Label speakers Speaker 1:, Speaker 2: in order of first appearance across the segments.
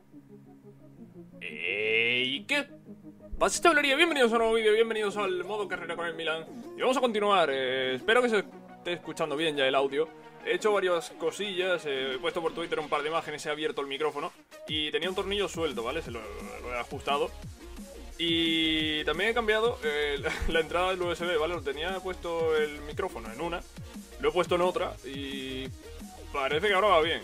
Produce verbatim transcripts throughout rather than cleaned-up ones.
Speaker 1: ¿Y qué? Pasa tablería, bienvenidos a un nuevo vídeo, bienvenidos al modo carrera con el Milan. Y vamos a continuar, eh, espero que se esté escuchando bien ya el audio. He hecho varias cosillas, eh, he puesto por Twitter un par de imágenes, he abierto el micrófono y tenía un tornillo suelto, ¿vale? Se lo, lo he ajustado. Y también he cambiado eh, la, la entrada del U S B, ¿vale? Lo tenía puesto el micrófono en una, lo he puesto en otra y parece que ahora va bien.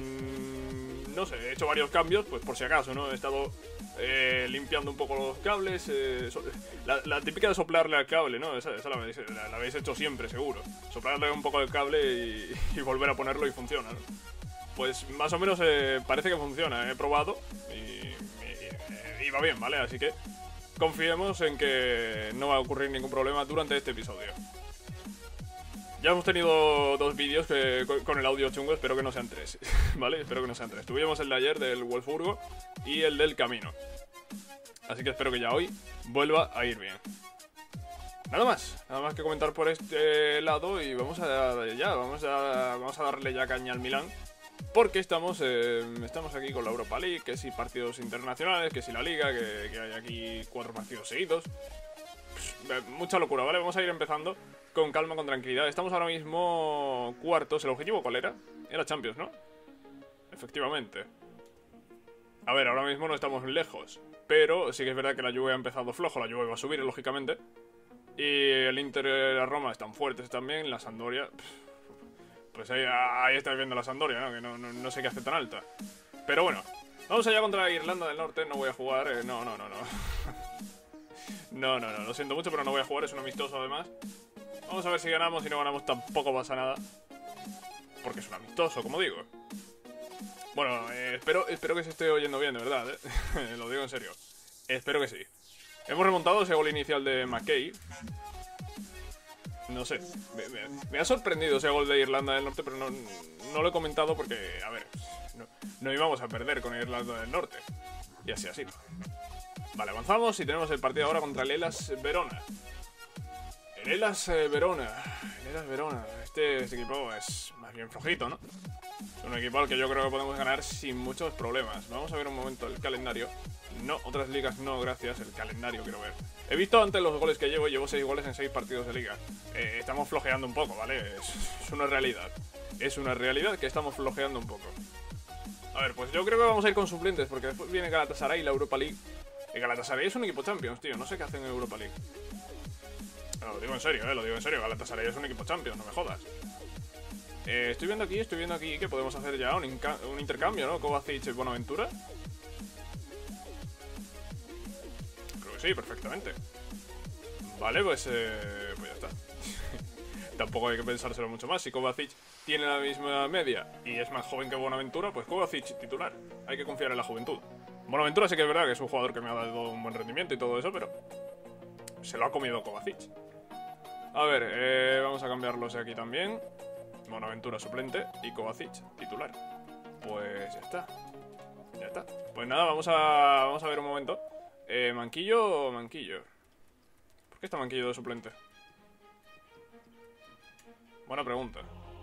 Speaker 1: Mm, no sé, he hecho varios cambios, pues por si acaso, ¿no? He estado eh, limpiando un poco los cables, eh, so, la, la típica de soplarle al cable, ¿no? Esa, esa la, habéis, la, la habéis hecho siempre, seguro. Soplarle un poco el cable y, y volver a ponerlo y funciona, ¿no? Pues más o menos eh, parece que funciona, he probado y, y, y va bien, ¿vale? Así que confiemos en que no va a ocurrir ningún problema durante este episodio. Ya hemos tenido dos vídeos que, con el audio chungo, espero que no sean tres, ¿vale? Espero que no sean tres. Tuvimos el de ayer del Wolfsburgo y el del camino. Así que espero que ya hoy vuelva a ir bien. Nada más, nada más que comentar por este lado y vamos a ya, vamos a, vamos a darle ya caña al Milan. Porque estamos, eh, estamos aquí con la Europa League, que si partidos internacionales, que si la Liga, que, que hay aquí cuatro partidos seguidos. Pues, mucha locura, ¿vale? Vamos a ir empezando con calma, con tranquilidad. Estamos ahora mismo cuartos. ¿El objetivo cuál era? Era Champions, ¿no? Efectivamente. A ver, ahora mismo no estamos lejos, pero sí que es verdad que la Juve ha empezado flojo. La Juve va a subir, lógicamente. Y el Inter y la Roma están fuertes también. La Sampdoria... Pues ahí, ahí estáis viendo la Sampdoria, ¿no? Que no, no, no sé qué hace tan alta. Pero bueno, vamos allá contra Irlanda del Norte. No voy a jugar, eh, no, no, no, no. No, no, no, lo siento mucho, pero no voy a jugar, es un amistoso además. Vamos a ver si ganamos, si no ganamos tampoco pasa nada. Porque es un amistoso, como digo. Bueno, eh, espero, espero que se esté oyendo bien, de verdad, ¿eh? Lo digo en serio. Espero que sí. Hemos remontado ese gol inicial de McKay. No sé, me, me, me ha sorprendido ese gol de Irlanda del Norte, pero no, no lo he comentado porque, a ver, no, no íbamos a perder con Irlanda del Norte. Y así, así. Vale, avanzamos y tenemos el partido ahora contra el Hellas Verona. El Hellas eh, Verona. El Hellas Verona. Este, este equipo es más bien flojito, ¿no? Es un equipo al que yo creo que podemos ganar sin muchos problemas. Vamos a ver un momento el calendario. No, otras ligas no, gracias. El calendario quiero ver. He visto antes los goles que llevo y llevo seis goles en seis partidos de liga. Eh, estamos flojeando un poco, ¿vale? Es, es una realidad. Es una realidad que estamos flojeando un poco. A ver, pues yo creo que vamos a ir con suplentes porque después viene Galatasaray y la Europa League. Y Galatasaray es un equipo Champions, tío. No sé qué hacen en Europa League. No, lo digo en serio, eh. Lo digo en serio. Galatasaray es un equipo Champions, no me jodas. Eh, estoy viendo aquí, estoy viendo aquí que podemos hacer ya un, un intercambio, ¿no? Kovacic y Bonaventura. Creo que sí, perfectamente. Vale, pues, eh, pues ya está. Tampoco hay que pensárselo mucho más. Si Kovacic tiene la misma media y es más joven que Bonaventura, pues Kovacic titular. Hay que confiar en la juventud. Bonaventura sí que es verdad que es un jugador que me ha dado un buen rendimiento y todo eso, pero se lo ha comido Kovacic. A ver, eh, vamos a cambiarlos aquí también. Bonaventura suplente y Kovacic titular. Pues ya está. Ya está. Pues nada, vamos a, vamos a ver un momento. Eh, ¿Manquillo o Manquillo? ¿Por qué está Manquillo de suplente? Buena pregunta.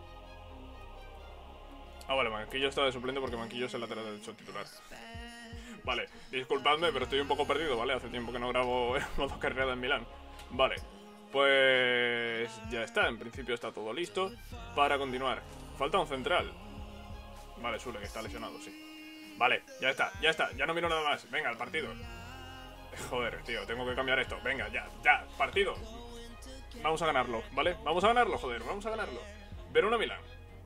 Speaker 1: Ah, vale, Manquillo está de suplente porque Manquillo es el lateral derecho titular. Vale, disculpadme, pero estoy un poco perdido, ¿vale? Hace tiempo que no grabo el modo carrera en Milán. Vale, pues ya está, en principio está todo listo para continuar. Falta un central. Vale, Sule, que está lesionado, sí. Vale, ya está, ya está, ya no miro nada más. Venga, al partido. Joder, tío, tengo que cambiar esto. Venga, ya, ya, partido. Vamos a ganarlo, ¿vale? Vamos a ganarlo, joder, vamos a ganarlo. Verona Milán.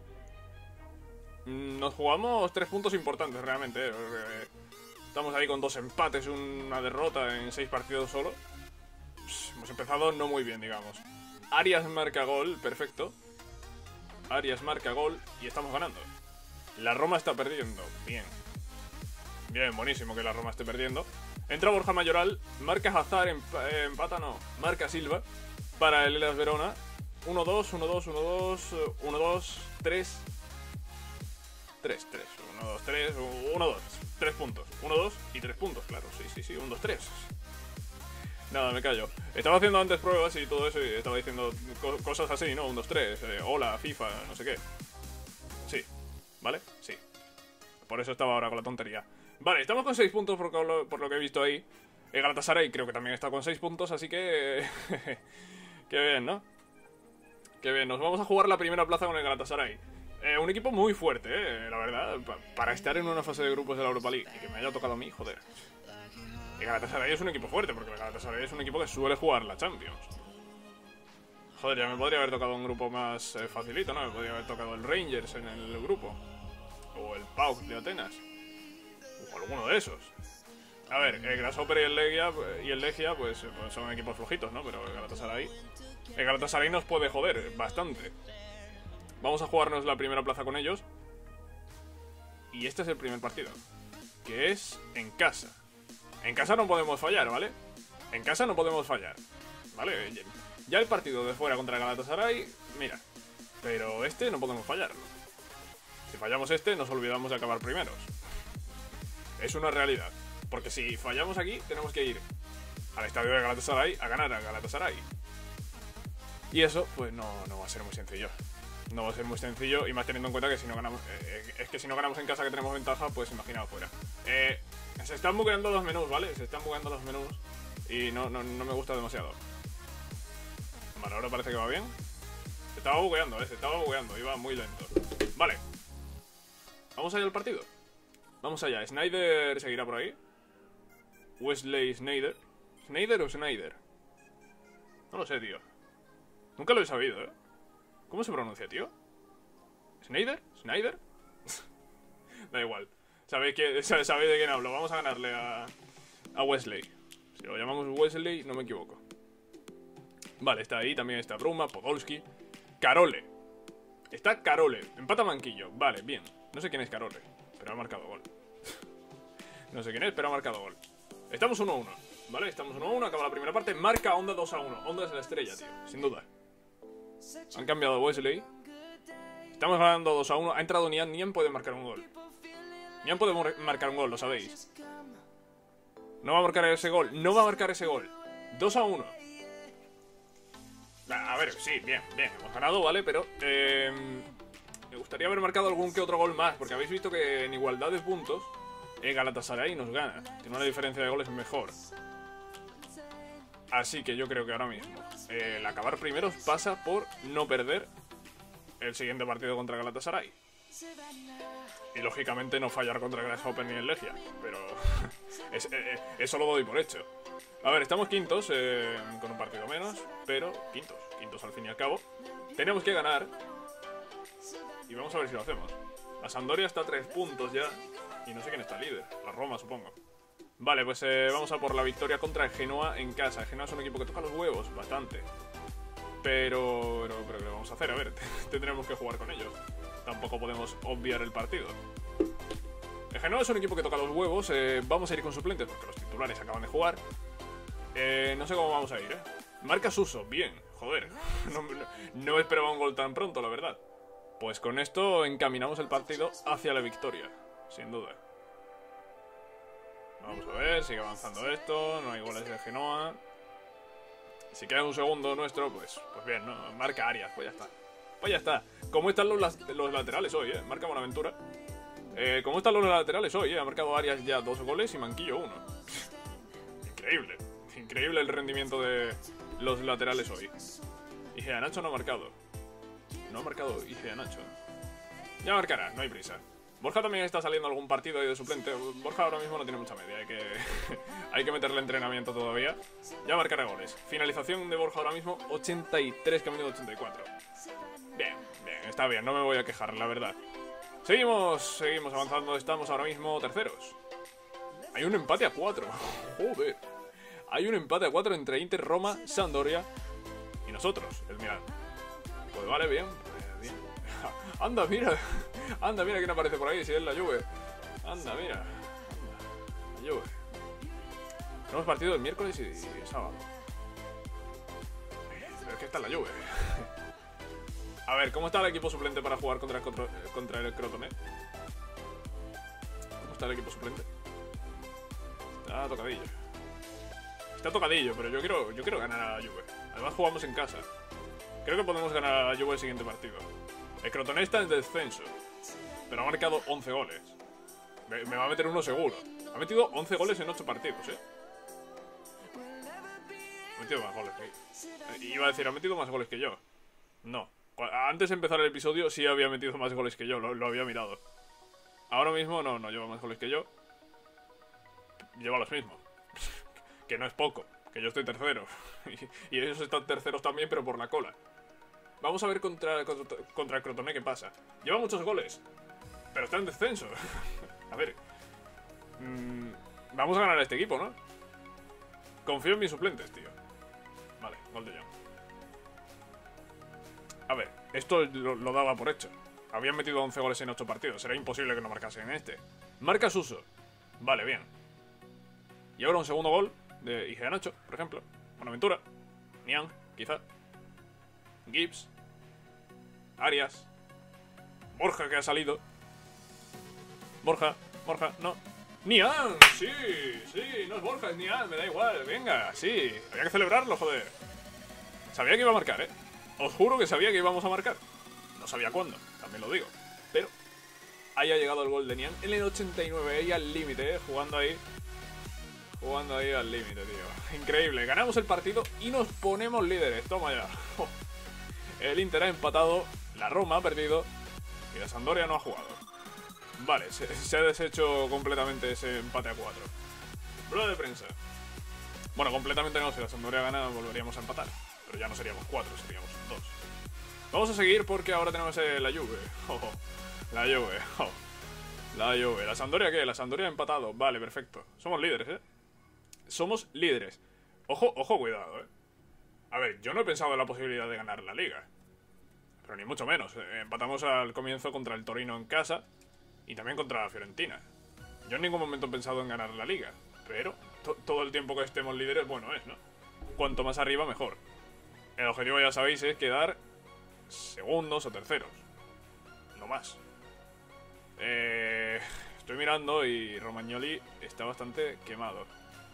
Speaker 1: Nos jugamos tres puntos importantes realmente, ¿eh? Estamos ahí con dos empates, una derrota en seis partidos solo. Pues hemos empezado no muy bien, digamos. Arias marca gol, perfecto. Arias marca gol y estamos ganando. La Roma está perdiendo, bien. Bien, buenísimo que la Roma esté perdiendo. Entra Borja Mayoral, marca Hazard, emp eh, empata no, marca Silva para el Hellas Verona. uno dos, uno dos, uno dos, uno dos, tres. tres, tres, uno dos, tres, uno dos, tres puntos, uno dos y tres puntos, claro, sí, sí, sí, uno dos, tres. Nada, me callo. Estaba haciendo antes pruebas y todo eso y estaba diciendo co cosas así, ¿no? uno dos, tres, eh, hola, FIFA, no sé qué. Sí, ¿vale? Sí. Por eso estaba ahora con la tontería. Vale, estamos con seis puntos por lo, por lo que he visto ahí. El Galatasaray creo que también está con seis puntos, así que... Qué bien, ¿no? Qué bien, nos vamos a jugar la primera plaza con el Galatasaray. Eh, un equipo muy fuerte, eh, la verdad, pa para estar en una fase de grupos de la Europa League. Y que me haya tocado a mí, joder. El Galatasaray es un equipo fuerte, porque el Galatasaray es un equipo que suele jugar la Champions. Joder, ya me podría haber tocado un grupo más eh, facilito, ¿no? Me podría haber tocado el Rangers en el grupo. O el P A O K de Atenas. O alguno de esos. A ver, el Grasshopper y el Legia, y el Legia pues, pues son equipos flojitos, ¿no? Pero el Galatasaray... El Galatasaray nos puede joder bastante. Vamos a jugarnos la primera plaza con ellos. Y este es el primer partido, que es en casa. En casa no podemos fallar, ¿vale? En casa no podemos fallar, ¿vale? Ya el partido de fuera contra el Galatasaray, mira. Pero este no podemos fallarlo. Si fallamos este, nos olvidamos de acabar primeros. Es una realidad. Porque si fallamos aquí, tenemos que ir al estadio de Galatasaray a ganar a Galatasaray. Y eso, pues no, no va a ser muy sencillo. No va a ser muy sencillo, y más teniendo en cuenta que si no ganamos... Eh, es que si no ganamos en casa que tenemos ventaja, pues imaginaos fuera. Eh, se están bugueando los menús, ¿vale? Se están bugueando los menús y no, no, no me gusta demasiado. Vale, ahora parece que va bien. Se estaba bugueando, ¿eh? Se estaba bugueando, iba muy lento. Vale. Vamos allá al partido. Vamos allá. Snyder seguirá por ahí. Wesley Sneijder. ¿Sneijder o Snyder? No lo sé, tío. Nunca lo he sabido, ¿eh? ¿Cómo se pronuncia, tío? ¿Snyder? ¿Snyder? Da igual. ¿Sabéis, que, sabéis de quién hablo? Vamos a ganarle a, a Wesley. Si lo llamamos Wesley, no me equivoco. Vale, está ahí. También está Bruma, Podolski. Carole. Está Carole. Empata banquillo. Vale, bien. No sé quién es Carole, pero ha marcado gol. No sé quién es, pero ha marcado gol. Estamos uno a uno. Vale, estamos uno a uno. Acaba la primera parte. Marca Onda dos a uno. Onda es la estrella, tío. Sin duda. Han cambiado Wesley. Estamos ganando dos a uno. Ha entrado Nian. Nian puede marcar un gol. Nian puede marcar un gol, lo sabéis. No va a marcar ese gol. No va a marcar ese gol. dos a uno. A ver, sí, bien, bien. Hemos ganado, ¿vale? Pero eh, me gustaría haber marcado algún que otro gol más. Porque habéis visto que en igualdad de puntos el Galatasaray nos gana. Tiene una diferencia de goles mejor. Así que yo creo que ahora mismo eh, el acabar primeros pasa por no perder el siguiente partido contra Galatasaray. Y lógicamente no fallar contra el Grasshopper ni el Legia. Pero es, eh, eso lo doy por hecho. A ver, estamos quintos eh, con un partido menos. Pero quintos, quintos al fin y al cabo. Tenemos que ganar. Y vamos a ver si lo hacemos. La Sampdoria está a tres puntos ya. Y no sé quién está líder. La Roma, supongo. Vale, pues eh, vamos a por la victoria contra el Genoa en casa. El Genoa es un equipo que toca los huevos bastante. Pero, pero, pero ¿qué le vamos a hacer? A ver, tendremos que jugar con ellos. Tampoco podemos obviar el partido. El Genoa es un equipo que toca los huevos. eh, Vamos a ir con suplentes porque los titulares acaban de jugar. eh, No sé cómo vamos a ir, eh Marca Suso, bien, joder. No, no, no esperaba un gol tan pronto, la verdad. Pues con esto encaminamos el partido hacia la victoria, sin duda. Vamos a ver, sigue avanzando esto. No hay goles de Genoa. Si queda un segundo nuestro, pues, pues bien, ¿no? Marca Arias, pues ya está. Pues ya está. ¿Cómo están los, los laterales hoy, eh? Marca Buenaventura. Eh, ¿Cómo están los laterales hoy, eh? Ha marcado Arias ya dos goles y Manquillo uno. Increíble. Increíble el rendimiento de los laterales hoy. Y Nacho no ha marcado. No ha marcado Igea Nacho. Ya marcará, no hay prisa. Borja también está saliendo algún partido ahí de suplente. Borja ahora mismo no tiene mucha media. Hay que, hay que meterle entrenamiento todavía. Ya marcará goles. Finalización de Borja ahora mismo, ochenta y tres que ha venido ochenta y cuatro. Bien, bien, está bien. No me voy a quejar, la verdad. Seguimos, seguimos avanzando. Estamos ahora mismo terceros. Hay un empate a cuatro. Joder. Hay un empate a cuatro entre Inter, Roma, Sampdoria y nosotros, el Milan. Pues vale, bien. bien. Anda, mira. Anda, mira quién aparece por ahí, si es la Juve. Anda, mira. Anda. La Juve. Tenemos partido el miércoles y, y sábado. Pero es que está en la Juve. A ver, ¿cómo está el equipo suplente para jugar contra el, contra, contra el Crotone? ¿Cómo está el equipo suplente? Está tocadillo. Está tocadillo, pero yo quiero, yo quiero ganar a la Juve. Además jugamos en casa. Creo que podemos ganar a la Juve el siguiente partido. El Crotone está en descenso, pero ha marcado once goles. Me, me va a meter uno seguro. Ha metido once goles en ocho partidos, ¿eh? Ha metido más goles que... Iba a decir, ha metido más goles que yo. No. Antes de empezar el episodio sí había metido más goles que yo, lo, lo había mirado. Ahora mismo no, no lleva más goles que yo. Lleva los mismos. Que no es poco, que yo estoy tercero. Y, y ellos están terceros también, pero por la cola. Vamos a ver contra, contra, contra el Crotone qué pasa. Lleva muchos goles, pero está en descenso. A ver. Mmm, vamos a ganar a este equipo, ¿no? Confío en mis suplentes, tío. Vale, gol de John. A ver, esto lo, lo daba por hecho. Habían metido once goles en ocho partidos. Era imposible que no marcasen en este. Marca Suso. Vale, bien. Y ahora un segundo gol de Igea Nacho, por ejemplo. Buenaventura. Niang, quizá. Gibbs. Arias. Borja, que ha salido. Borja, Borja, no. ¡Niang! Sí, sí, no es Borja, es Niang, me da igual, venga, sí. Había que celebrarlo, joder. Sabía que iba a marcar, ¿eh? Os juro que sabía que íbamos a marcar. No sabía cuándo, también lo digo. Pero ahí ha llegado el gol de Niang en el ochenta y nueve, ahí al límite, ¿eh? Jugando ahí. Jugando ahí al límite, tío. Increíble, ganamos el partido y nos ponemos líderes. Toma ya. El Inter ha empatado, la Roma ha perdido y la Sampdoria no ha jugado. Vale, se, se ha deshecho completamente ese empate a cuatro. Rueda de prensa. Bueno, completamente no, si la Sampdoria gana volveríamos a empatar. Pero ya no seríamos cuatro, seríamos dos. Vamos a seguir porque ahora tenemos eh, la Juve. Oh, oh. La Juve. Oh. La Juve. ¿La Sampdoria qué? La Sampdoria ha empatado. Vale, perfecto. Somos líderes, ¿eh? Somos líderes. Ojo, ojo, cuidado, ¿eh? A ver, yo no he pensado en la posibilidad de ganar la Liga. Pero ni mucho menos. Empatamos al comienzo contra el Torino en casa y también contra la Fiorentina. Yo en ningún momento he pensado en ganar la Liga. Pero to todo el tiempo que estemos líderes, bueno es, ¿no? Cuanto más arriba, mejor. El objetivo, ya sabéis, es quedar segundos o terceros. No más. Eh, estoy mirando y Romagnoli está bastante quemado.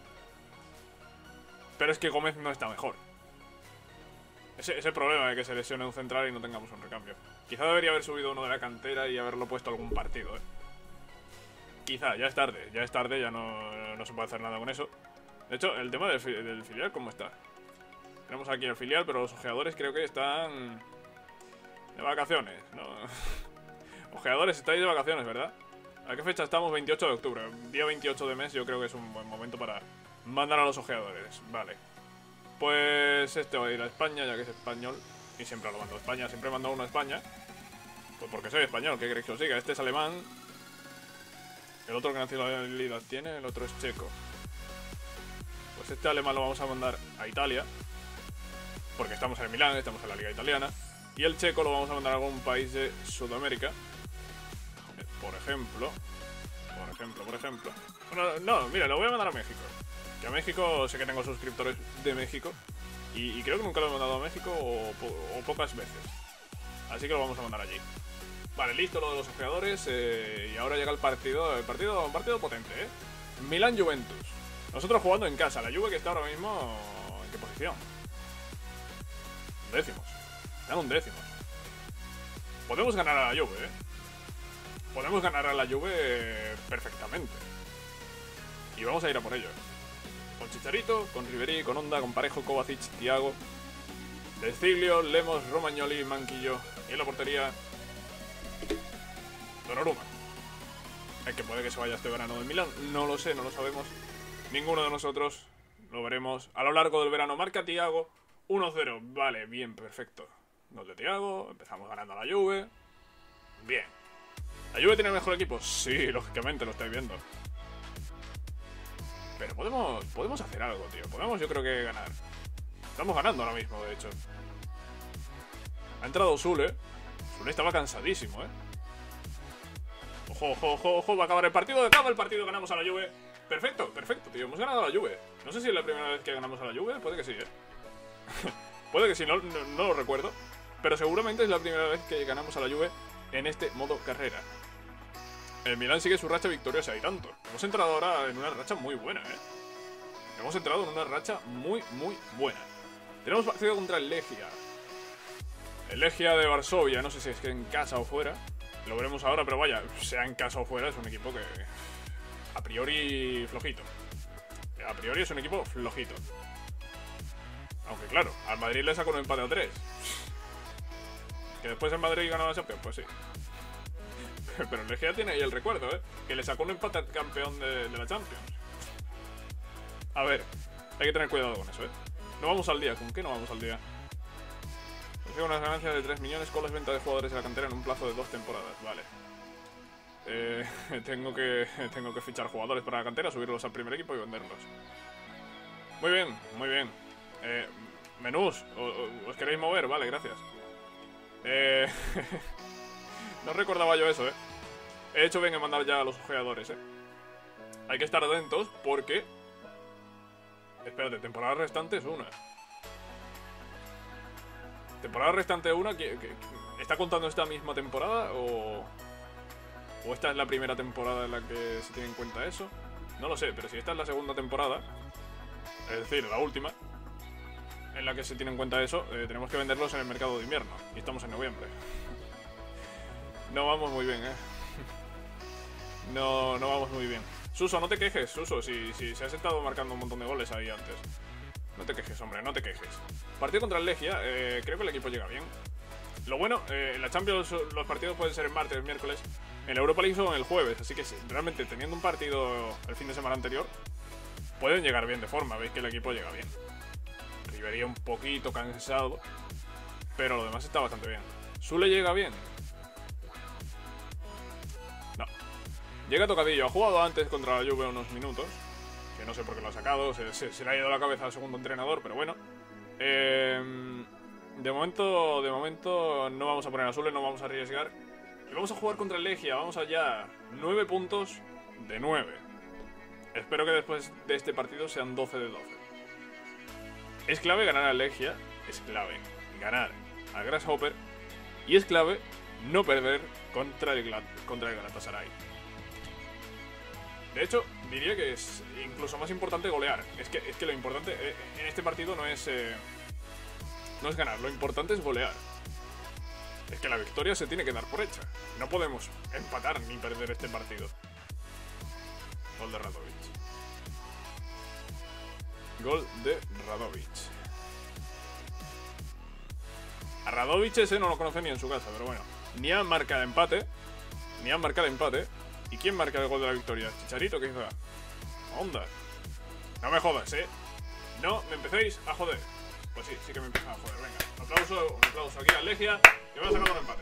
Speaker 1: Pero es que Gómez no está mejor. Ese es el problema de que se lesione un central y no tengamos un recambio. Quizá debería haber subido uno de la cantera y haberlo puesto algún partido, ¿eh? Quizá, ya es tarde, ya es tarde, ya no, no se puede hacer nada con eso. De hecho, el tema del, del filial, ¿cómo está? Tenemos aquí el filial, pero los ojeadores creo que están de vacaciones, ¿no? Ojeadores, estáis de vacaciones, ¿verdad? ¿A qué fecha estamos? veintiocho de octubre. Día veintiocho de mes yo creo que es un buen momento para mandar a los ojeadores. Vale. Pues este va a ir a España, ya que es español. Y siempre lo mando a España, siempre mando uno a España. Pues porque soy español, ¿qué queréis que os diga? Este es alemán. El otro, ¿qué nacionalidad tiene? El otro es checo. Pues este alemán lo vamos a mandar a Italia, porque estamos en Milán, estamos en la liga italiana. Y el checo lo vamos a mandar a algún país de Sudamérica. Por ejemplo. Por ejemplo, por ejemplo. Bueno, no, mira, lo voy a mandar a México. Que a México sé que tengo suscriptores de México. Y, y creo que nunca lo he mandado a México o, po o pocas veces. Así que lo vamos a mandar allí. Vale, listo lo de los ojeadores. Eh, y ahora llega el partido. El partido, un partido potente, ¿eh? Milán-Juventus. Nosotros jugando en casa. La Juve que está ahora mismo... ¿En qué posición? Décimos. Están un décimos. Podemos ganar a la Juve, ¿eh? Podemos ganar a la Juve perfectamente. Y vamos a ir a por ello. Con Chicharito, con Ribery, con Honda, con Parejo, Kovacic, Thiago, De Sciglio, Lemos, Romagnoli, Manquillo. Y en la portería... Donnarumma. El que puede que se vaya este verano del Milán. No lo sé, no lo sabemos. Ninguno de nosotros. Lo veremos a lo largo del verano. Marca Thiago. uno cero. Vale, bien, perfecto. Gol de Thiago. Empezamos ganando a la Juve. Bien. ¿La Juve tiene el mejor equipo? Sí, lógicamente, lo estáis viendo. Pero podemos, podemos hacer algo, tío. Podemos, yo creo que ganar. Estamos ganando ahora mismo, de hecho. Ha entrado Zule. Zule estaba cansadísimo, ¿eh? Ojo, ojo, ojo, ojo. Va a acabar el partido. Acaba el partido. Ganamos a la Juve. Perfecto, perfecto, tío. Hemos ganado a la Juve. No sé si es la primera vez que ganamos a la Juve. Puede que sí, ¿eh? Puede que sí, no, no, no lo recuerdo. Pero seguramente es la primera vez que ganamos a la Juve en este modo carrera. El Milán sigue su racha victoriosa y tanto. Hemos entrado ahora en una racha muy buena, ¿eh? Hemos entrado en una racha muy, muy buena. Tenemos partido contra el Legia. El Legia de Varsovia, no sé si es que en casa o fuera. Lo veremos ahora, pero vaya, sea en casa o fuera, es un equipo que a priori flojito. A priori es un equipo flojito. Aunque claro, al Madrid le sacó un empate a tres. Que después el Madrid ganó la Champions, pues sí. Pero el Legia tiene ahí el recuerdo, ¿eh? Que le sacó un empate al campeón de, de la Champions. A ver, hay que tener cuidado con eso, ¿eh? No vamos al día. ¿Con qué no vamos al día? Consigo unas ganancias de tres millones con las ventas de jugadores de la cantera en un plazo de dos temporadas. Vale. Eh, tengo que tengo que fichar jugadores para la cantera, subirlos al primer equipo y venderlos. Muy bien, muy bien. Eh, menús, ¿os queréis mover? Vale, gracias. Eh, no recordaba yo eso, ¿eh? He hecho bien en mandar ya a los ojeadores, ¿eh? Hay que estar atentos porque... Espérate, temporada restante es una. Temporada restante una, ¿qué, qué, ¿está contando esta misma temporada o...? ¿O esta es la primera temporada en la que se tiene en cuenta eso? No lo sé, pero si esta es la segunda temporada, es decir, la última, en la que se tiene en cuenta eso, eh, tenemos que venderlos en el mercado de invierno. Y estamos en noviembre. No vamos muy bien, ¿eh? No, no vamos muy bien. Suso, no te quejes, Suso, si, si, si has estado marcando un montón de goles ahí antes. No te quejes, hombre, no te quejes. Partido contra el Legia, eh, creo que el equipo llega bien. Lo bueno, eh, en la Champions los partidos pueden ser el martes, el miércoles. En la Europa League son el jueves, así que realmente teniendo un partido el fin de semana anterior, pueden llegar bien de forma. Veis que el equipo llega bien. Ribery un poquito cansado, pero lo demás está bastante bien. ¿Sule llega bien? No. Llega tocadillo. Ha jugado antes contra la Juve unos minutos, que no sé por qué lo ha sacado. Se, se, se le ha ido la cabeza al segundo entrenador, pero bueno. Eh, de momento, de momento no vamos a poner a Sule, no vamos a arriesgar. Y vamos a jugar contra el Legia. Vamos allá. nueve puntos de nueve. Espero que después de este partido sean doce de doce. Es clave ganar al Legia. Es clave ganar al Grasshopper. Y es clave no perder contra el, contra el Galatasaray. De hecho, diría que es incluso más importante golear. Es que, es que lo importante en este partido no es, eh, no es ganar. Lo importante es golear. Es que la victoria se tiene que dar por hecha. No podemos empatar ni perder este partido. Gol de Radovic. Gol de Radovic. A Radovic ese no lo conoce ni en su casa, pero bueno. Ni han marcado empate. Ni han marcado empate. ¿Y quién marca el gol de la victoria? ¿Chicharito quizá? Onda. No me jodas, ¿eh? No me empecéis a joder. Pues sí, sí que me empiezan a joder. Venga, un aplauso, un aplauso aquí al Legia, que me ha sacado un empate.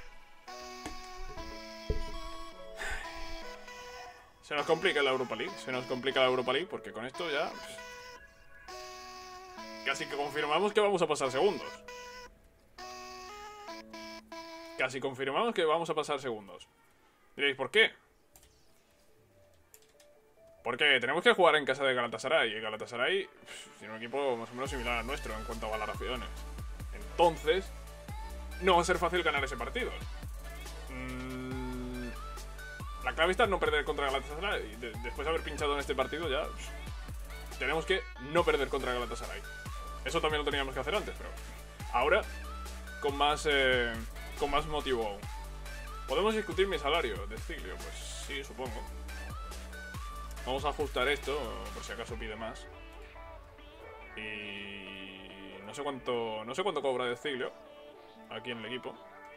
Speaker 1: Se nos complica la Europa League. Se nos complica la Europa League porque con esto ya... Pues, casi que confirmamos que vamos a pasar segundos. Casi confirmamos que vamos a pasar segundos. Diréis, ¿por qué? Porque tenemos que jugar en casa de Galatasaray. Y Galatasaray pff, tiene un equipo más o menos similar al nuestro en cuanto a valoraciones. Entonces, no va a ser fácil ganar ese partido. Mm, la clave está en no perder contra Galatasaray. De después de haber pinchado en este partido ya... Pff, tenemos que no perder contra Galatasaray. Eso también lo teníamos que hacer antes, pero... Ahora, con más, eh, con más motivo aún. ¿Podemos discutir mi salario de Stiglio? Pues sí, supongo. Vamos a ajustar esto, por si acaso pide más. Y... No sé cuánto no sé cuánto cobra de Stiglio aquí en el equipo.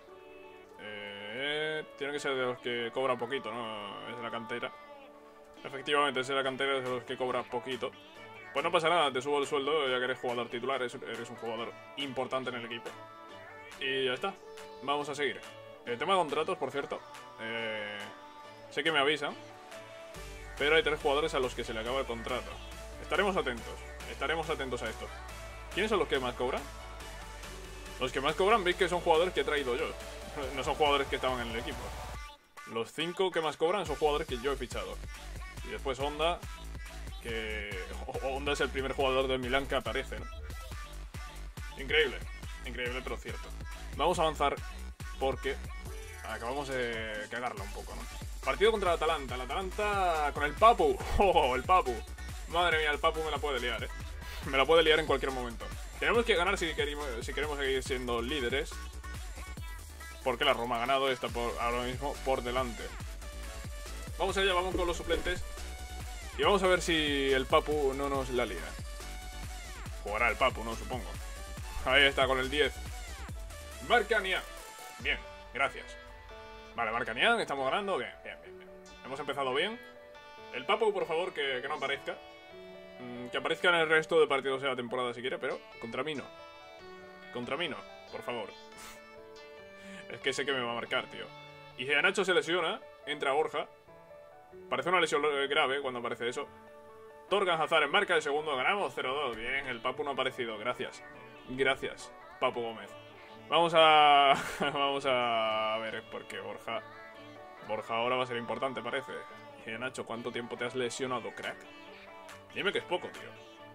Speaker 1: Eh, tiene que ser de los que cobra poquito, ¿no? Es de la cantera. Efectivamente, es de la cantera, es de los que cobra poquito. Pues no pasa nada, te subo el sueldo ya que eres jugador titular, eres, eres un jugador importante en el equipo. Y ya está, vamos a seguir. El tema de contratos, por cierto, eh, sé que me avisan, pero hay tres jugadores a los que se le acaba el contrato. Estaremos atentos, estaremos atentos a esto. ¿Quiénes son los que más cobran? Los que más cobran, veis que son jugadores que he traído yo. No son jugadores que estaban en el equipo. Los cinco que más cobran son jugadores que yo he fichado. Y después Honda, que... Honda es el primer jugador del Milán que aparece, ¿no? Increíble, increíble pero cierto. Vamos a avanzar porque acabamos de cagarla un poco, ¿no? Partido contra el Atalanta. El Atalanta con el Papu. ¡Oh, el Papu! Madre mía, el Papu me la puede liar, ¿eh? Me la puede liar en cualquier momento. Tenemos que ganar si queremos, si queremos seguir siendo líderes. porque la Roma ha ganado, está por, ahora mismo por delante. Vamos allá, vamos con los suplentes. Y vamos a ver si el Papu no nos la lía. Jugará el Papu, ¿no? Supongo. Ahí está, con el diez. Marcanian. Bien, gracias. Vale, Marcanian, estamos ganando. Bien, bien, bien, bien. Hemos empezado bien. El Papu, por favor, que, que no aparezca. Mm, que aparezca en el resto de partidos de la temporada si quiere, pero contra mí no. Contra mí no, por favor. Es que sé que me va a marcar, tío. Y si a Nacho se lesiona, entra Borja. Parece una lesión grave cuando aparece eso. Torgan Hazard en marca, el segundo ganamos, cero dos. Bien, el Papu no ha aparecido, gracias. Gracias, Papu Gómez. Vamos a... Vamos a ver, porque Borja... Borja ahora va a ser importante, parece. Y Nacho, ¿cuánto tiempo te has lesionado, crack? Dime que es poco, tío.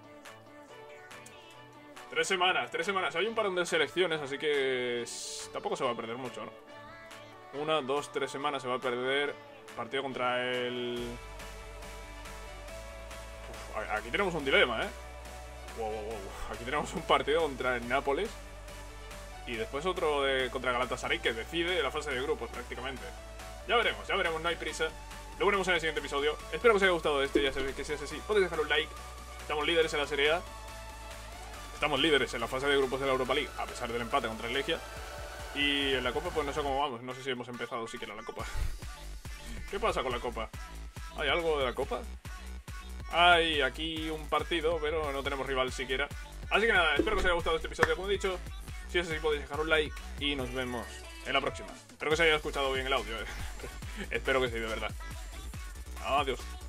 Speaker 1: Tres semanas, tres semanas. Hay un parón de selecciones, así que... Tampoco se va a perder mucho, ¿no? Una, dos, tres semanas se va a perder. Partido contra el... Uf, aquí tenemos un dilema, ¿eh? Wow, wow, wow. Aquí tenemos un partido contra el Nápoles. Y después otro de, contra Galatasaray, que decide la fase de grupos prácticamente. Ya veremos, ya veremos, no hay prisa. Lo veremos en el siguiente episodio. Espero que os haya gustado este, ya sabéis que si es así, podéis dejar un like. Estamos líderes en la Serie A. Estamos líderes en la fase de grupos de la Europa League, a pesar del empate contra el Legia. Y en la Copa pues no sé cómo vamos, no sé si hemos empezado siquiera la Copa. ¿Qué pasa con la Copa? ¿Hay algo de la Copa? Hay aquí un partido, pero no tenemos rival siquiera. Así que nada, espero que os haya gustado este episodio, como he dicho. Si es así podéis dejar un like y nos vemos en la próxima. Espero que se haya escuchado bien el audio, eh. Espero que sí, de verdad. Adiós.